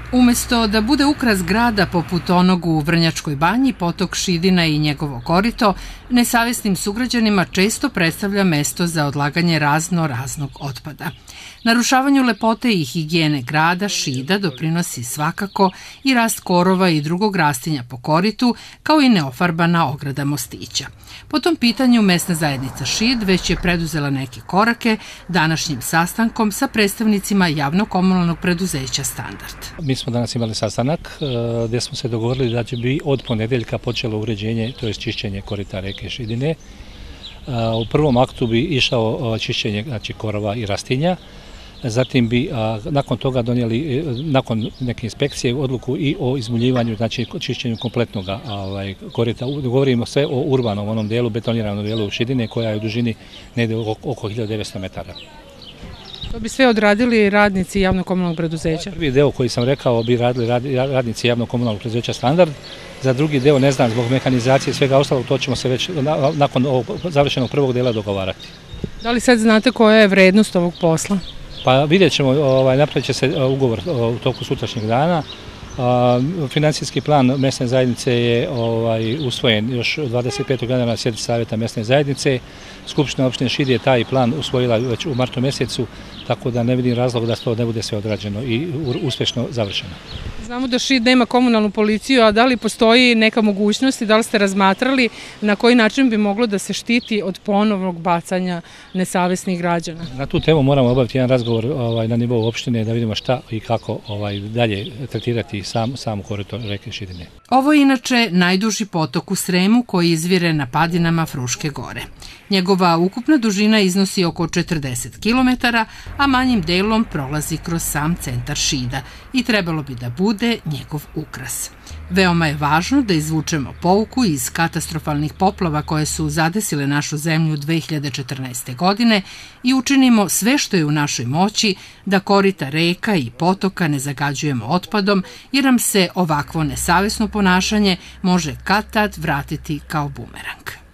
Umesto da bude ukras grada poput onog u Vrnjačkoj banji, potok Šidina i njegovo korito nesavesnim sugrađanima često predstavlja mesto za odlaganje raznog otpada. Narušavanju lepote i higijene grada Šida doprinosi svakako i rast korova i drugog rastinja po koritu, kao i neofarbana ograda mostića. Po tom pitanju mesna zajednica Šid već je preduzela neke korake današnjim sastankom sa predstavnicima javno-komunalnog preduzeća Standard. Mi smo danas imali sastanak gdje smo se dogovorili da će bi od ponedeljka počelo uređenje, to je čišćenje korita reke Šidine. U prvom aktu bi išao čišćenje korova i rastinja. Zatim bi nakon toga donijeli, nakon neke inspekcije, odluku i o izmuljivanju, znači čišćenju kompletnog korita. Govorimo sve o urbanom onom dijelu, betoniranom dijelu Šidine koja je u dužini negdje oko 1900 metara. To bi sve odradili radnici javno-komunalnog preduzeća? Prvi deo koji sam rekao bi radili radnici javno-komunalnog preduzeća Standard. Za drugi deo ne znam, zbog mehanizacije i svega ostalog, to ćemo se već nakon završenog prvog dela dogovarati. Da li sad znate koja je vrednost ovog posla? Pa vidjet ćemo, napravit će se ugovor u toku sutrašnjeg dana. Financijski plan mesne zajednice je usvojen još 25. januara na sjednici Savjeta mesne zajednice. Skupština opštine Šid je taj plan usvojila već u martu mjesecu, tako da ne vidim razlog da to ne bude sve odrađeno i uspješno završeno. Znamo da Šid nema komunalnu policiju, a da li postoji neka mogućnost i da li ste razmatrali na koji način bi moglo da se štiti od ponovnog bacanja nesavesnih građana? Na tu temu moramo obaviti jedan razgovor na nivou opštine da vidimo šta i kako dalje tretirati samu korito reke Šidine. Ovo je inače najduži potok u Sremu koji izvire na padinama Fruške gore. Njegova ukupna dužina iznosi oko 40 km, a manjim delom prolazi kroz sam centar Šida i trebalo bi da bude njegov ukras. Veoma je važno da izvučemo pouku iz katastrofalnih poplava koje su zadesile našu zemlju 2014. godine i učinimo sve što je u našoj moći da korita reka i potoka ne zagađujemo otpadom, jer nam se ovakvo nesavesno ponašanje može kad-tad vratiti kao bumerang.